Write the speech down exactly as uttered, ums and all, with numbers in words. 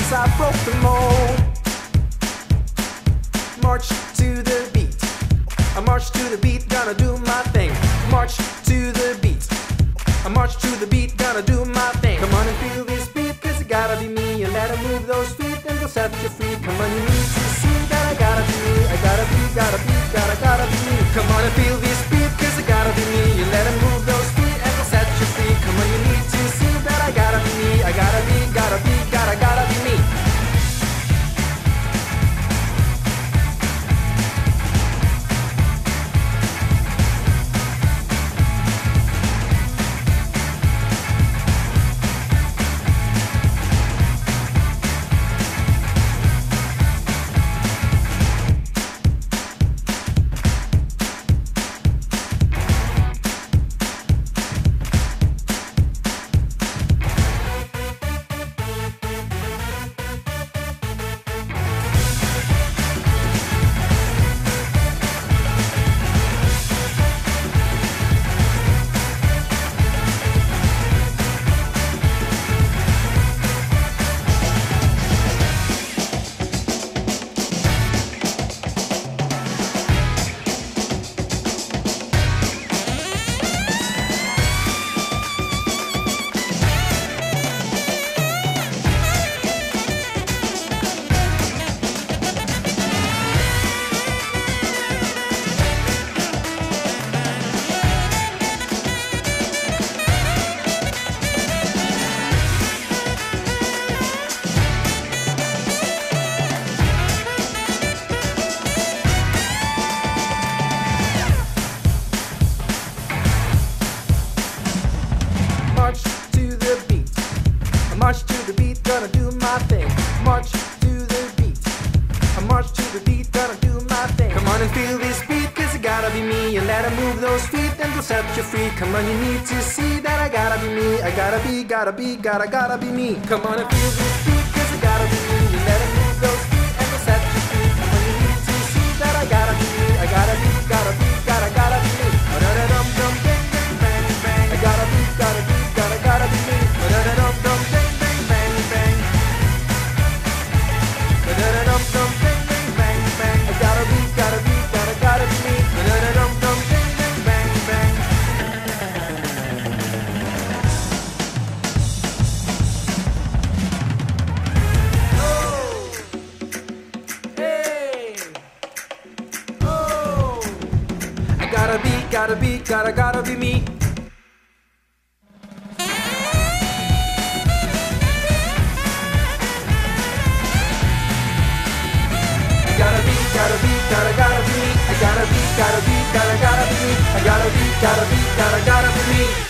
'cause I broke the mold. March to the beat. I march to the beat, gonna do my thing. March to the beat. I march to the beat, gonna do my thing. Come on and feel this beat, 'cause it gotta be me. And let 'em move those feet, and they'll set you free. Come on, you need to see that I gotta be me. I gotta be, gotta be, gotta, gotta be me. Come on and feel this beat, 'cause it gotta be me. You let 'em move those feet, and they'll set you free. Come on, you need to see that I gotta be me. I gotta be, gotta be, gotta, gotta be me. March to the beat, gonna do my thing. March to the beat. I march to the beat, gonna do my thing. Come on and feel this beat, 'cause it gotta be me. And let 'em move those feet, and they'll set you free. Come on, you need to see that I gotta be me. I gotta be, gotta be, gotta, gotta be me. Come on and feel this beat, 'cause it gotta be me. And let 'em move those feet, and they'll set you free. Come on, you need to see that I gotta be me. I gotta be, gotta be, gotta, gotta be me. Da-da-dum, dum, bang, bang, bang, bang. I gotta be, gotta be, gotta, gotta be me. Da-da-dum, dum, bang. Da-da-dum, dum, bang, bang, bang, bang. I gotta be, gotta be, gotta, gotta be me. Da-da-dum, dum, bang, bang, bang, bang. Oh, hey, oh. I gotta be, gotta be, gotta, gotta be me. Gotta be, gotta, gotta be me. I gotta be, gotta be, gotta, gotta be me. I gotta be, gotta be, gotta, gotta be me.